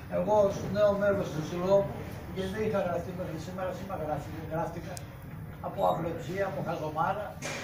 Εγώ ως νέο μέλος του Συλλόγου, γιατί δεν είχα γραφτεί μέχρι σήμερα γράφτηκα από αυλεψία, από χαζομάρα.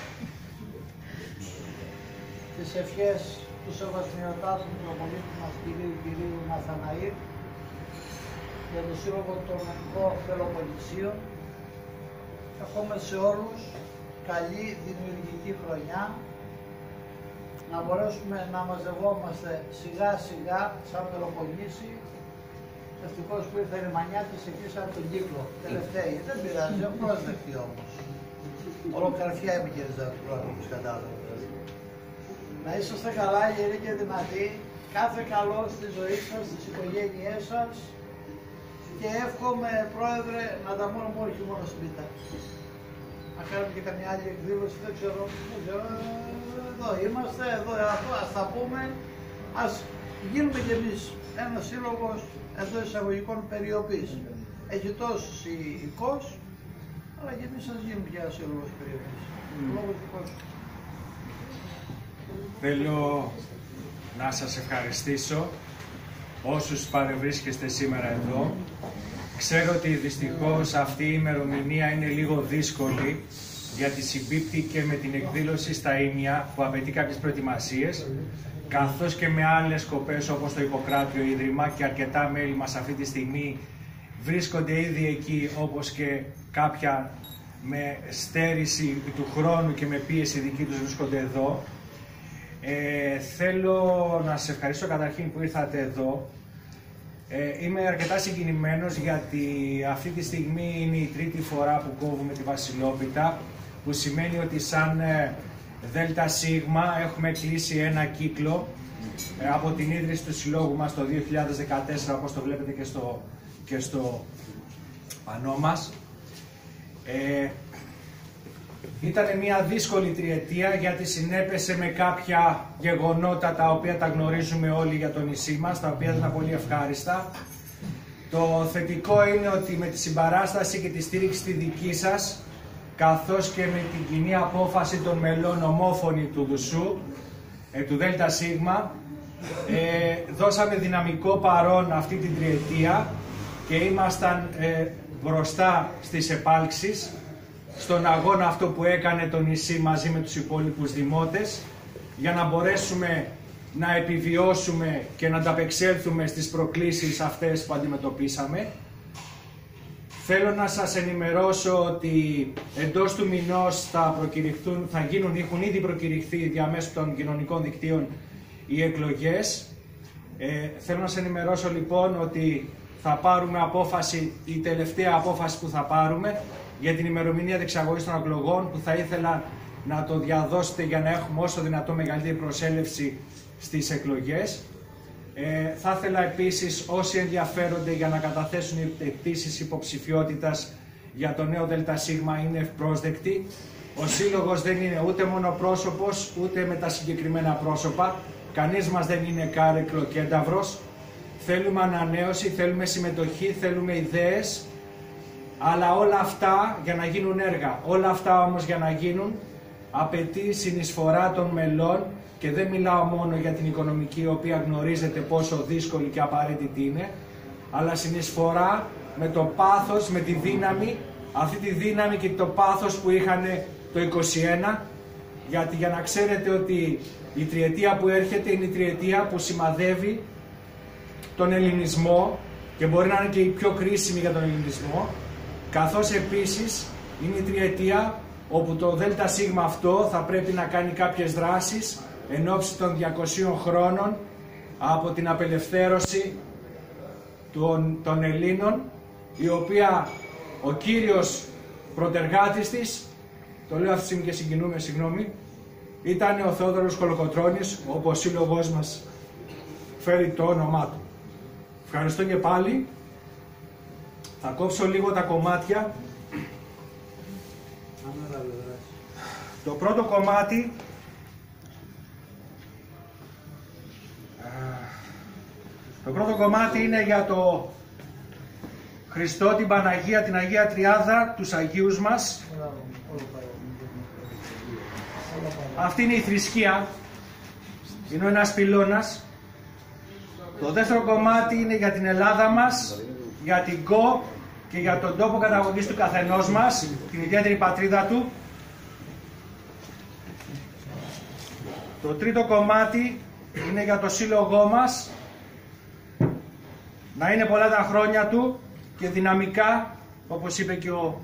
Τις ευχές του Σεβασμιωτάτου του Μητροπολίτη μας κυρίου Ναθαναήλ για το Σύλλογο των Ελληνικών Πελοποννησίων. Εύχομαι σε όλους καλή δημιουργική χρονιά, να μπορέσουμε να μαζευόμαστε σιγά σιγά σαν Πελοποννήσι. Ευτυχώς που ήρθε η Ρημανιάτης εκεί σαν τον κύκλο, τελευταίοι. Δεν πειράζει, ευπρόσδεκτη όμως. Ολοκαρφιά είμαι κύριε Ζακουλάκη, όπως κατάλαβα. Να είσαστε καλά, γεροί και δυνατοί, κάθε καλό στη ζωή σας, στις οικογένειές σας και εύχομαι, Πρόεδρε, να τα μόνο όχι μόνο σπίτι. Να κάνουμε και καμιά άλλη εκδήλωση, δεν ξέρω, εδώ είμαστε, εδώ αυτό, ας τα πούμε, ας γίνουμε κι εμείς ένας σύλλογος εδώ εισαγωγικών περιοπής. Έχει τόσους οικός, αλλά και εμείς ας γίνουμε και ένας σύλλογος περιοπής. Λόγος δικός. Θέλω να σας ευχαριστήσω όσους παρευρίσκεστε σήμερα εδώ. Ξέρω ότι δυστυχώς αυτή η ημερομηνία είναι λίγο δύσκολη γιατί συμπίπτει και με την εκδήλωση στα Ήμια που απαιτεί κάποιες προετοιμασίες, καθώς και με άλλες σκοπές όπως το Ιπποκράτιο Ίδρυμα και αρκετά μέλη μας αυτή τη στιγμή βρίσκονται ήδη εκεί, όπως και κάποια με στέρηση του χρόνου και με πίεση δική τους βρίσκονται εδώ. Θέλω να σας ευχαριστήσω καταρχήν που ήρθατε εδώ. Είμαι αρκετά συγκινημένος γιατί αυτή τη στιγμή είναι η τρίτη φορά που κόβουμε τη Βασιλόπιτα, που σημαίνει ότι σαν ΔΣ έχουμε κλείσει ένα κύκλο από την ίδρυση του συλλόγου μας το 2014, όπως το βλέπετε και στο πανό μας. Ήταν μια δύσκολη τριετία γιατί συνέπεσε με κάποια γεγονότα τα οποία τα γνωρίζουμε όλοι για το νησί μας, τα οποία ήταν πολύ ευχάριστα. Το θετικό είναι ότι με τη συμπαράσταση και τη στήριξη τη δική σας, καθώς και με την κοινή απόφαση των μελών ομόφωνη του ΔΣ, του ΔΣ, δώσαμε δυναμικό παρόν αυτή την τριετία και ήμασταν μπροστά στις επάλξεις, στον αγώνα αυτό που έκανε το νησί μαζί με τους υπόλοιπους δημότες, για να μπορέσουμε να επιβιώσουμε και να ανταπεξέλθουμε στις προκλήσεις αυτές που αντιμετωπίσαμε. Θέλω να σας ενημερώσω ότι εντός του μηνός έχουν ήδη προκηρυχθεί διαμέσου των κοινωνικών δικτύων οι εκλογές. Θέλω να σας ενημερώσω λοιπόν ότι θα πάρουμε απόφαση, η τελευταία απόφαση που θα πάρουμε για την ημερομηνία διεξαγωγής των εκλογών, που θα ήθελα να το διαδώσετε για να έχουμε όσο δυνατό μεγαλύτερη προσέλευση στις εκλογές. Θα ήθελα επίσης όσοι ενδιαφέρονται για να καταθέσουν αιτήσεις υποψηφιότητας για το νέο ΔΣ είναι ευπρόσδεκτοι. Ο Σύλλογος δεν είναι ούτε μονοπρόσωπος ούτε με τα συγκεκριμένα πρόσωπα. Κανείς μας δεν είναι κάρεκλο κένταυρος. Θέλουμε ανανέωση, θέλουμε συμμετοχή, θέλουμε ιδέες. Αλλά όλα αυτά για να γίνουν έργα, όλα αυτά όμως για να γίνουν απαιτεί συνεισφορά των μελών και δεν μιλάω μόνο για την οικονομική, η οποία γνωρίζετε πόσο δύσκολη και απαραίτητη είναι, αλλά συνεισφορά με το πάθος, με τη δύναμη, αυτή τη δύναμη και το πάθος που είχαν το 2021, γιατί για να ξέρετε ότι η τριετία που έρχεται είναι η τριετία που σημαδεύει τον ελληνισμό και μπορεί να είναι και η πιο κρίσιμη για τον ελληνισμό, καθώς επίσης είναι η τριετία όπου το ΔΣ αυτό θα πρέπει να κάνει κάποιες δράσεις εν ώψη των 200 χρόνων από την απελευθέρωση των Ελλήνων, η οποία ο κύριος πρωτεργάτης της, το λέω αυτή τη στιγμή και συγκινούμε, συγγνώμη, ήταν ο Θεόδωρος Κολοκοτρώνης, όπου ο σύλλογος μας φέρει το όνομά του. Ευχαριστώ και πάλι. Θα κόψω λίγο τα κομμάτια. Το πρώτο κομμάτι είναι για το Χριστό, την Παναγία, την Αγία Τριάδα, τους Αγίους μας. Αυτή είναι η θρησκεία. Είναι ένας πυλώνας. Το δεύτερο κομμάτι είναι για την Ελλάδα μας, για την ΚΟ και για τον τόπο καταγωγής του καθενός μας, την ιδιαίτερη πατρίδα του. Το τρίτο κομμάτι είναι για το σύλλογό μας, να είναι πολλά τα χρόνια του και δυναμικά, όπως είπε και ο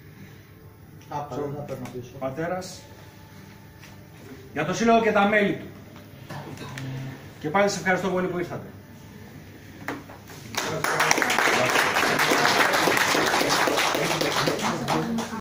πατέρας, για το σύλλογο και τα μέλη του. Και πάλι σε ευχαριστώ πολύ που ήρθατε.